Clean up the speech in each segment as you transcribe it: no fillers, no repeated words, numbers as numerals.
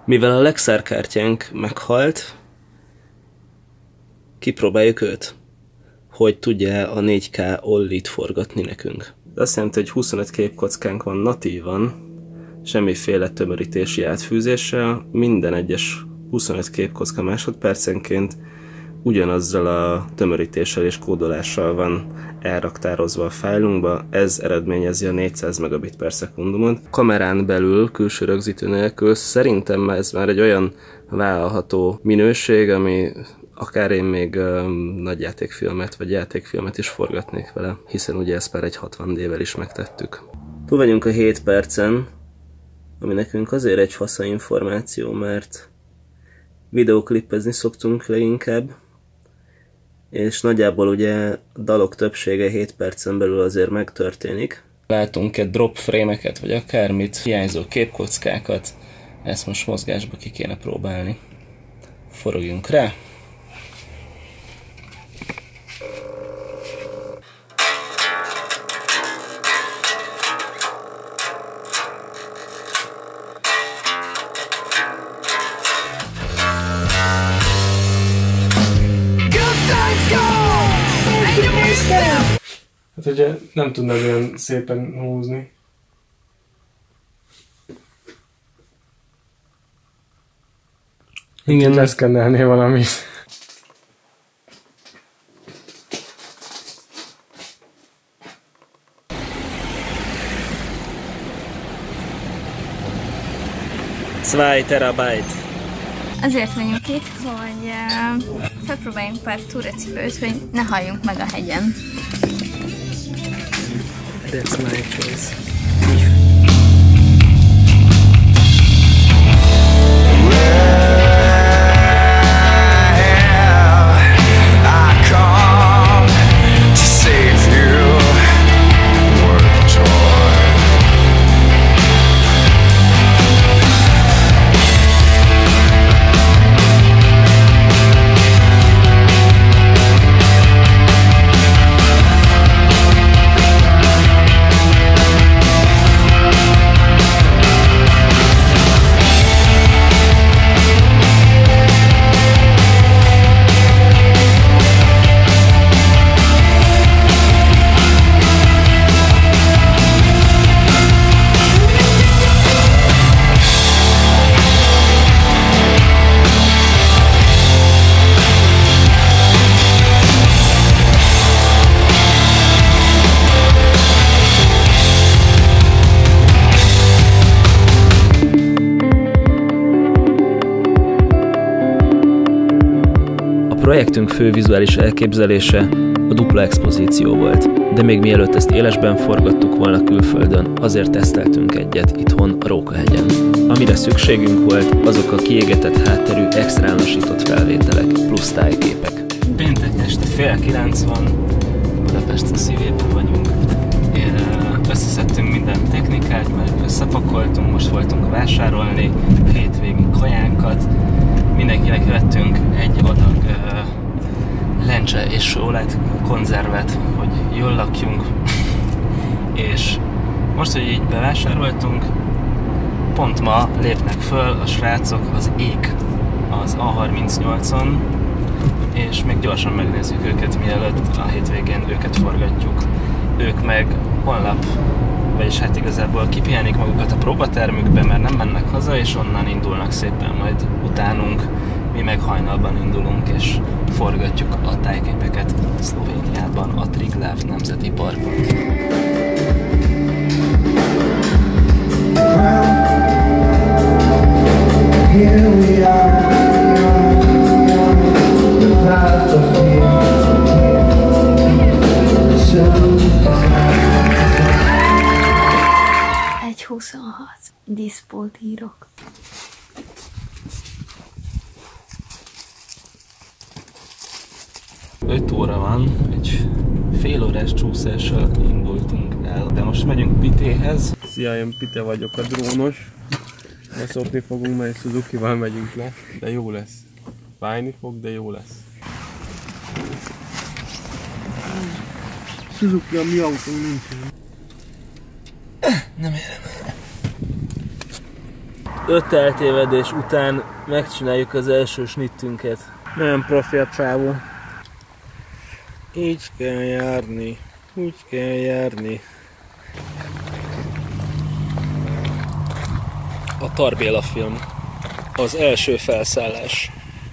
Mivel a Lexar kártyánk meghalt, kipróbáljuk őt, hogy tudja a 4K Ollit forgatni nekünk. De azt jelenti, hogy 25 képkockánk van natívan, semmiféle tömörítési átfűzéssel, minden egyes 25 képkocka másodpercenként ugyanazzal a tömörítéssel és kódolással van elraktározva a fájlunkba, ez eredményezi a 400 megabit per szekundumot. Kamerán belül, külső rögzítő nélkül szerintem ez már egy olyan vállalható minőség, ami akár én még nagyjátékfilmet vagy játékfilmet is forgatnék vele, hiszen ugye ezt már egy 60D-vel is megtettük. Túl vagyunk a 7 percen, ami nekünk azért egy fasza információ, mert videóklippezni szoktunk leginkább, és nagyjából ugye a dalok többsége 7 percen belül azért megtörténik. Látunk-e drop frame-eket, vagy akármit, hiányzó képkockákat, ezt most mozgásba ki kéne próbálni. Forogjunk rá! Hát ugye nem tudnád olyan szépen húzni. Igen. Leszkennelnél valamit. Zwei Terabyte. Azért vagyunk itt, hogy felpróbáljunk pár túracipőt, hogy ne halljunk meg a hegyen. That's my choice. A projektünk fő vizuális elképzelése a dupla expozíció volt, de még mielőtt ezt élesben forgattuk volna külföldön, azért teszteltünk egyet itthon a Rókahegyen. Amire szükségünk volt, azok a kiégetett hátterű, extránosított felvételek, plusz tájképek. Péntek este 8:30 van, Budapest a szívében vagyunk. Összeszedtünk minden technikát, mert összepakoltunk, most voltunk vásárolni a hétvégi kajánkat. Mindenkinek vettünk egy adag lencse és sóolajt, konzervet, hogy jól lakjunk. És most, hogy így bevásároltunk, pont ma lépnek föl a srácok az ék az A38-on, és még gyorsan megnézzük őket, mielőtt a hétvégén őket forgatjuk. Ők meg holnap, vagyis hát igazából kipihenik magukat a próbatermükbe, mert nem mennek haza, és onnan indulnak szépen majd utánunk. Mi meg hajnalban indulunk, és forgatjuk a tájképeket Szlovéniában, a Triglav Nemzeti Parkban. Egy 26 diszpót írok. Öt óra van, egy fél órás csúszással indultunk el, de most megyünk Pitéhez. Szia, én Pite vagyok, a drónos. Ma szopni fogunk, mert Suzuki-val megyünk le, de jó lesz. Fájni fog, de jó lesz. Suzuki, a mi autónk nincsen. Nem érem. 5 eltévedés után megcsináljuk az első snittünket. Nagyon profi a csávó. Így kell járni, úgy kell járni. A Tarbéla film. Az első felszállás.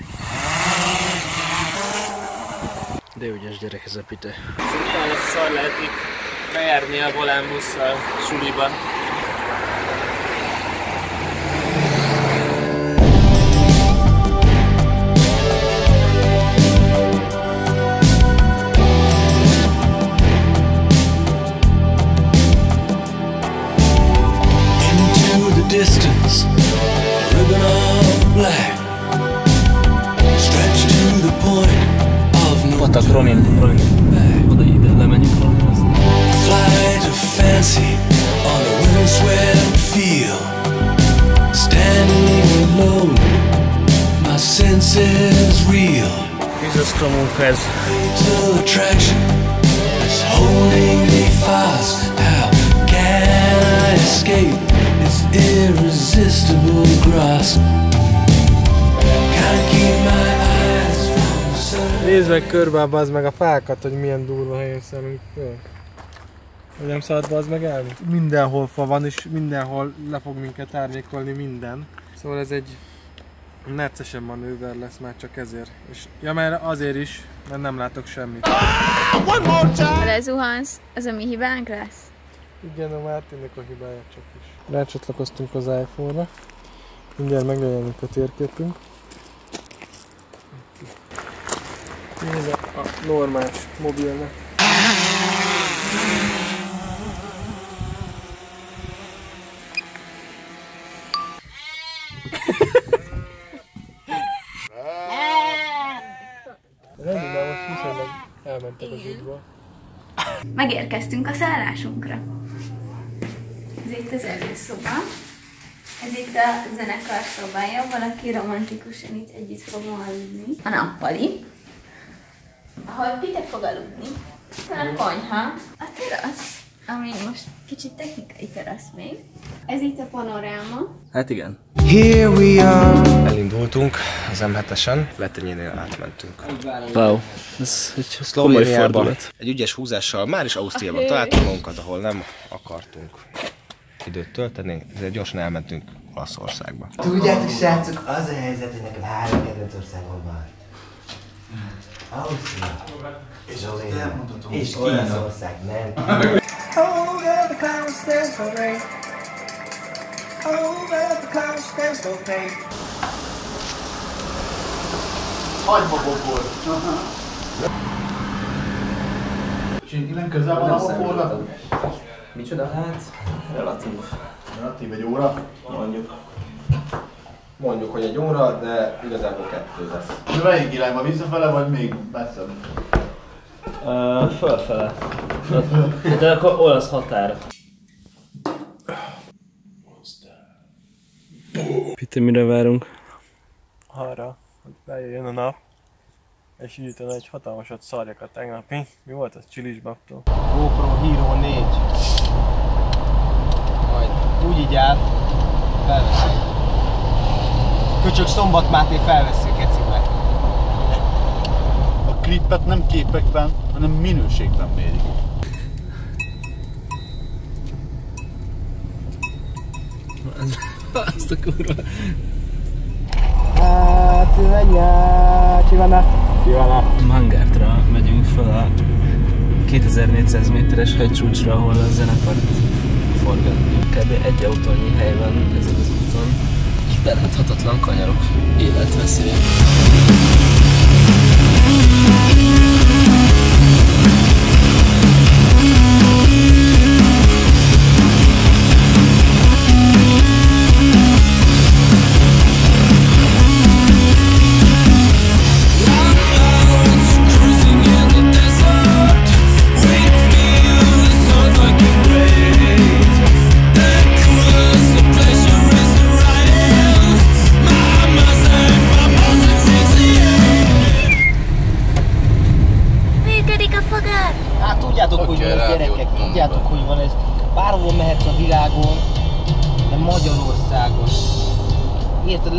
De ügyes gyerek ez a Pite. Szerintem lesz szar lehet itt bejárni a volánbusszal suliba. Distance, a ribbon of black, stretched to the point of no Patak Ronin. Oda ide lemenjünk Roninhoz. flight of fancy on a windswept field, standing alone, my senses reel. Tízesztra munka ez. Fatal attraction that's holding me fast. How can I escape its irresistible grasp? Can't keep my eyes from the sun. Nézd meg körbe, bazd meg a fákat, hogy milyen durva helyen szállunk föl. Hogy nem szabad bazd meg állni? Mindenhol fa van, és mindenhol le fog minket árnyékolni minden. Szóval ez egy neccesen manőver lesz már csak ezért. És ja, mert azért is, mert nem látok semmit. Ha lezuhansz, az a mi hibánk lesz? Igen, a Mártinnak a hibája csak is. Rácsatlakoztunk az iPhone-ra. Mindjárt megjelenik a térképünk. Nézd a normális mobilnek. Rendben, már most viszonylag elmentek az útból. Megérkeztünk a szállásunkra. Ez itt az előszoba. Ez itt a zenekar szobája, valaki romantikusan itt együtt fog aludni. A nappali, ahol Pite fog aludni. A konyha, a terasz, ami most kicsit technikai terasz még. Ez itt a panoráma. Hát igen. Here we are. Elindultunk az M7-esen, Letenyénél átmentünk. Wow. Ez egy komoly Szlovéniában fordulat. egy ügyes húzással már is Ausztriában találtunk magunkat, ahol nem akartunk időt tölteni, ezért gyorsan elmentünk Olaszországba. Tudjátok, srácok, az a helyzet, hogy nekem 3 kedvenc országom van. Ausztria, Szlovénia és Olaszország, nem? Hagymabokból. És innen közel van, ahol forgatunk? Micsoda? Hát, relatív. Relatív egy óra? Mondjuk, hogy egy óra, de igazából 2 lesz. De melyik irányba? Visszafele vagy még messzebb? Fölfele. De akkor olasz határ. Pite, mire várunk? Arra, hogy bejöjjön a nap, és így utána egy hatalmasat szarjak a tegnapi. Mi volt az? Csilisbabtól? GoPro Hero 4. Majd úgy így áll, felveszi. Köcsök Szombat Máté felveszi a kecibe. A klipet nem képekben, hanem minőségben mérik. Azt a kurva. Mangártra megyünk fel a 2400 méteres hegycsúcsra, ahol a zenekar forgatni. Kb. egy autónyi hely van ezen az úton, és beláthatatlan kanyarok, életveszély.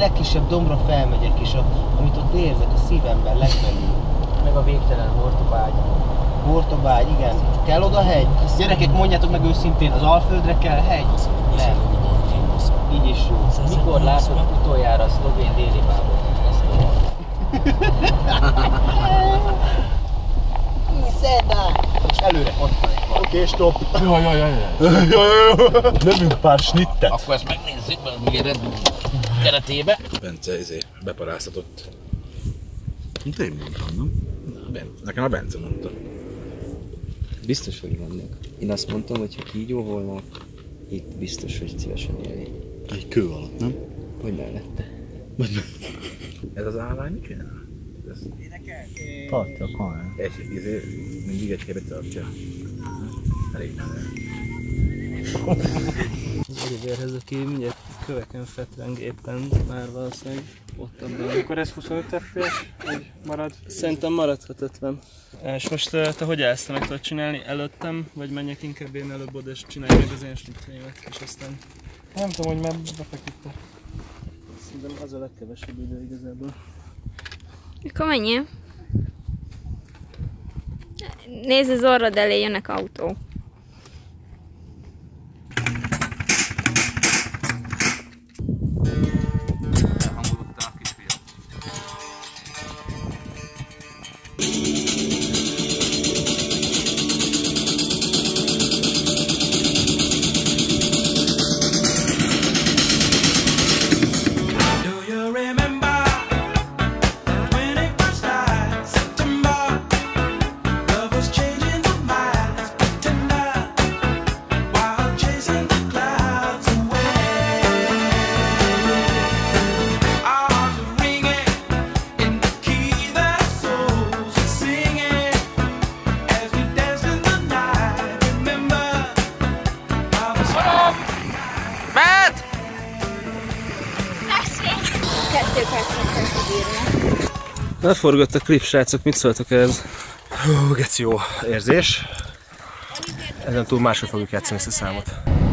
legkisebb dombra felmegyek, és amit ott érzek a szívemben legbelül. Meg a végtelen hortobágy. Hortobágy, igen. Kell oda hegy? Gyerekek, mondjátok meg őszintén, az Alföldre kell hegy? Nem. Így is jó. Mikor látod utoljára a szlovén déli bábot? Ezt mondom. És előre ott van egy van. Oké, stop. Jaj. Lövünk pár snittet. Akkor ezt megnézzük, mert még egy Red Bull keretébe. Bence beparáztatott. Mint én mondtam, nem? Nekem a Bence mondta. Biztos, hogy vannak. Én azt mondtam, hogy ha kígyó volna, itt biztos, hogy szívesen élni. Egy kő alatt, nem? Vagy mellette. Ez az állány mit csinál? Tartja a kamerát. Mindig egy képet tartja. Elég menő. Az Oliverhez, aki mindjárt köveken fetreng éppen már valószínűleg ott abban. Akkor ez 25 FPS? Vagy marad? Szerintem maradhat 50. És most te hogy állsz, te meg tudod csinálni előttem, vagy menjek inkább én előbb oda és csinálj meg az én snitjeimet, és aztán... Nem tudom, hogy már befeküdte. Szerintem az a legkevesebb idő igazából. Akkor menjél. Nézd, az orrod elé jönnek autó. Leforgott a klip, srácok, mit szóltok ehhez? Hú, geci jó érzés. Ezen túl máshogy fogjuk játszani ezt a számot.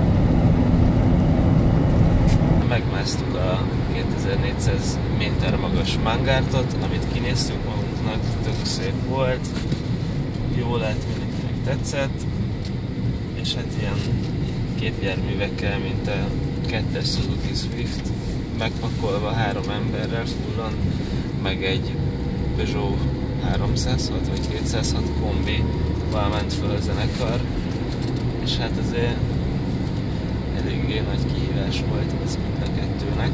Megmásztuk a 2400 méter magas mangártot, amit kinéztünk magunknak, tök szép volt. Jó lett, mindenkinek tetszett. És hát ilyen képjárművekkel, mint a 2-es Suzuki Swift, megpakolva 3 emberrel fullon, meg egy Peugeot 306 vagy 206 kombival ment fel a zenekar, és hát azért eléggé nagy kihívás volt ez mind a kettőnek,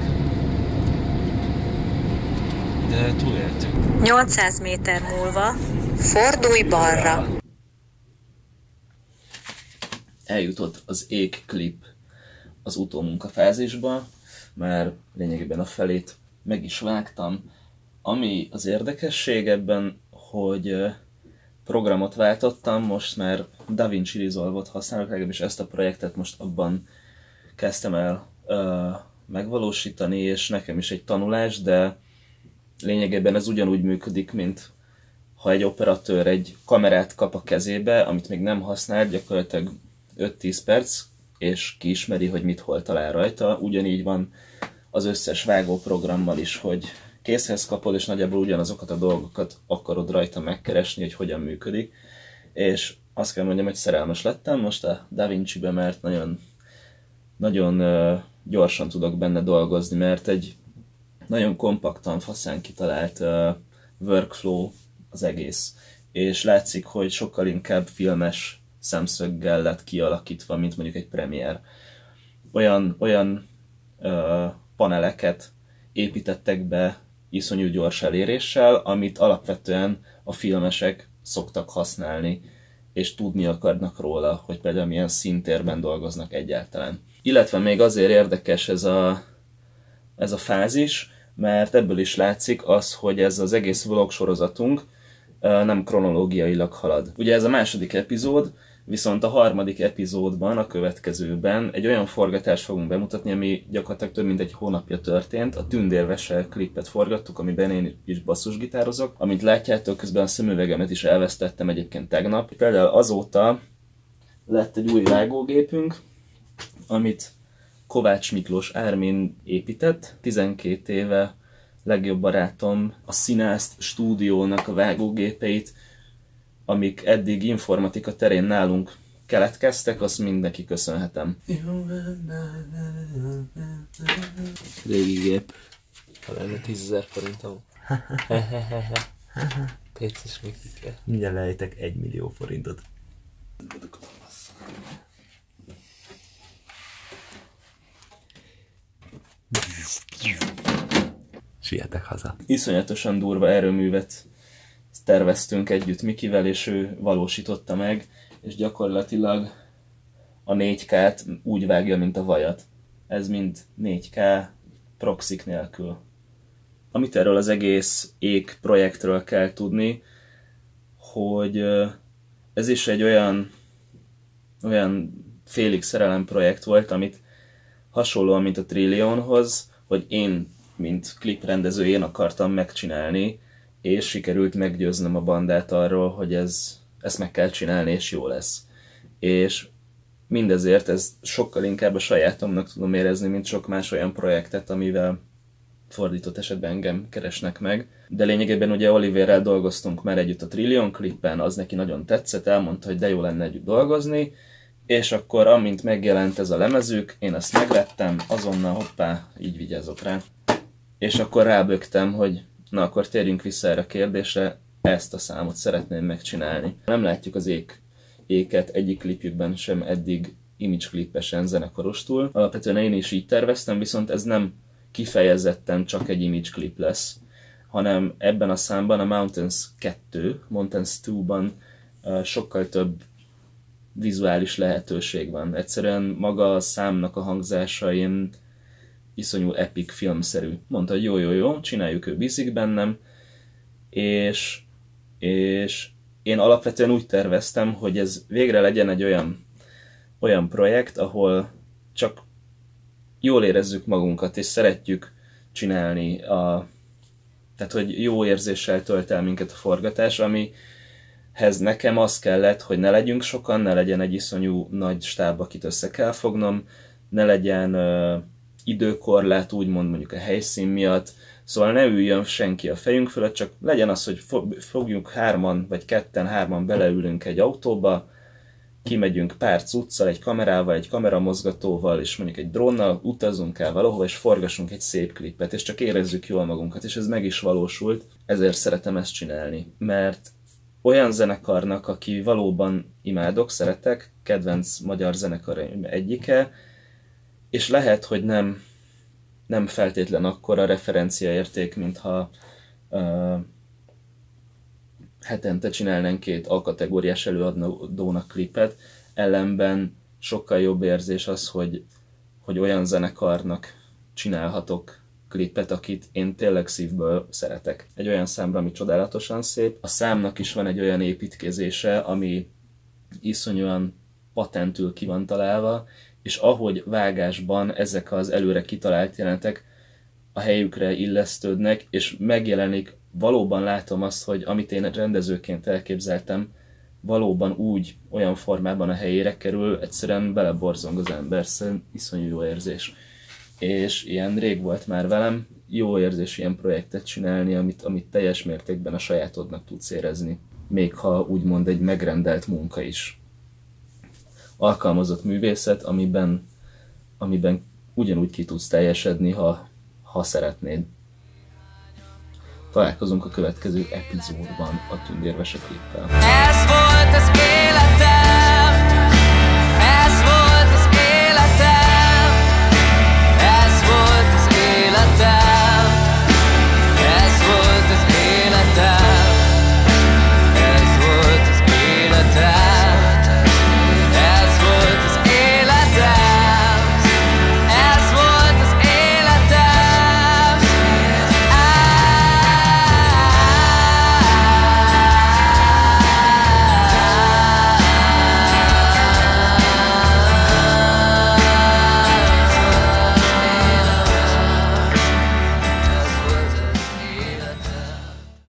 de túléltünk. 800 méter múlva fordulj balra. Eljutott az ég klip az utómunkafázisba, már lényegében a felét meg is vágtam. Ami az érdekesség ebben, hogy programot váltottam, most már DaVinci Resolve-ot használok, legalábbis ezt a projektet most abban kezdtem el megvalósítani, és nekem is egy tanulás, de lényegében ez ugyanúgy működik, mint ha egy operatőr egy kamerát kap a kezébe, amit még nem használ, gyakorlatilag 5-10 perc, és kiismeri, hogy mit hol talál rajta. Ugyanígy van az összes vágóprogrammal is, hogy készhez kapod, és nagyjából ugyanazokat a dolgokat akarod rajta megkeresni, hogy hogyan működik. És azt kell mondjam, hogy szerelmes lettem most a DaVinci-be, mert nagyon gyorsan tudok benne dolgozni, mert egy nagyon kompaktan, faszán kitalált workflow az egész. És látszik, hogy sokkal inkább filmes szemszöggel lett kialakítva, mint mondjuk egy Premiere. Olyan paneleket építettek be iszonyú gyors eléréssel, amit alapvetően a filmesek szoktak használni, és tudni akarnak róla, hogy például milyen színtérben dolgoznak egyáltalán. Illetve még azért érdekes ez a fázis, mert ebből is látszik az, hogy ez az egész vlog sorozatunk nem kronológiailag halad. Ugye ez a második epizód, viszont a harmadik epizódban, a következőben egy olyan forgatást fogunk bemutatni, ami gyakorlatilag több mint egy hónapja történt. A Tündérvese klipet forgattuk, amiben én is basszusgitározok. Amint látjátok, közben a szemüvegemet is elvesztettem egyébként tegnap. Például azóta lett egy új vágógépünk, amit Kovács Miklós Ármin épített, 12 éve legjobb barátom a Színászt stúdiónak a vágógépeit, amik eddig informatika terén nálunk keletkeztek, azt mind neki köszönhetem. Régi gép. Ha lenne 10 000 forintom. Péces Mikike. Mindjárt lejtek 1 millió forintot. Sietek haza. Iszonyatosan durva erőművet terveztünk együtt Mikivel, és ő valósította meg, és gyakorlatilag a 4K-t úgy vágja, mint a vajat. Ez mind 4K proxik nélkül. Amit erről az egész ég projektről kell tudni, hogy ez is egy olyan félig szerelem projekt volt, amit hasonlóan, mint a Trillionhoz, hogy én, mint kliprendező, én akartam megcsinálni, és sikerült meggyőznöm a bandát arról, hogy ezt meg kell csinálni, és jó lesz. És mindezért ez sokkal inkább a sajátomnak tudom érezni, mint sok más olyan projektet, amivel fordított esetben engem keresnek meg. De lényegében ugye Oliverrel dolgoztunk már együtt a Trillion klippen, az neki nagyon tetszett, elmondta, hogy de jó lenne együtt dolgozni, és akkor amint megjelent ez a lemezük, én ezt megvettem, azonnal hoppá, így vigyázok rá. És akkor rábögtem, hogy na akkor térjünk vissza erre a kérdésre, ezt a számot szeretném megcsinálni. Nem látjuk az éket egyik klipjükben sem eddig image klippesen zenekarostul. Alapvetően én is így terveztem, viszont ez nem kifejezetten csak egy image klip lesz, hanem ebben a számban, a Mountains 2-ban sokkal több vizuális lehetőség van. Egyszerűen maga a számnak a hangzása ilyen iszonyú epic filmszerű. Mondta, hogy jó, csináljuk, ő bízik bennem, és én alapvetően úgy terveztem, hogy ez végre legyen egy olyan projekt, ahol csak jól érezzük magunkat, és szeretjük csinálni, tehát hogy jó érzéssel tölt el minket a forgatás, amihez nekem az kellett, hogy ne legyünk sokan, ne legyen egy iszonyú nagy stáb, akit össze kell fognom, ne legyen időkorlát, úgymond mondjuk a helyszín miatt, szóval ne üljön senki a fejünk fölött, csak legyen az, hogy fogjuk 3-an vagy 2-3-an beleülünk egy autóba, kimegyünk pár cuccal, egy kamerával, egy kameramozgatóval, és mondjuk egy drónnal utazunk el valahova, és forgassunk egy szép klipet, és csak érezzük jól magunkat, és ez meg is valósult. Ezért szeretem ezt csinálni, mert olyan zenekarnak, aki valóban imádok, szeretek, kedvenc magyar zenekaraim egyike, és lehet, hogy nem feltétlen akkora referenciaérték, mintha hetente csinálnánk 2 A-kategóriás előadónak klipet, ellenben sokkal jobb érzés az, hogy olyan zenekarnak csinálhatok klipet, akit én tényleg szívből szeretek. Egy olyan számra, ami csodálatosan szép. A számnak is van egy olyan építkezése, ami iszonyúan patentül ki van találva, és ahogy vágásban ezek az előre kitalált jelenetek a helyükre illesztődnek, és megjelenik, valóban látom azt, hogy amit én rendezőként elképzeltem, valóban úgy, olyan formában a helyére kerül, egyszerűen beleborzong az ember, szerintem iszonyú jó érzés. És ilyen rég volt már velem, jó érzés ilyen projektet csinálni, amit teljes mértékben a sajátodnak tudsz érezni, még ha úgymond egy megrendelt munka is. Alkalmazott művészet, amiben ugyanúgy ki tudsz teljesedni, ha szeretnéd. Találkozunk a következő epizódban a Tündérvese klippel. Ez volt az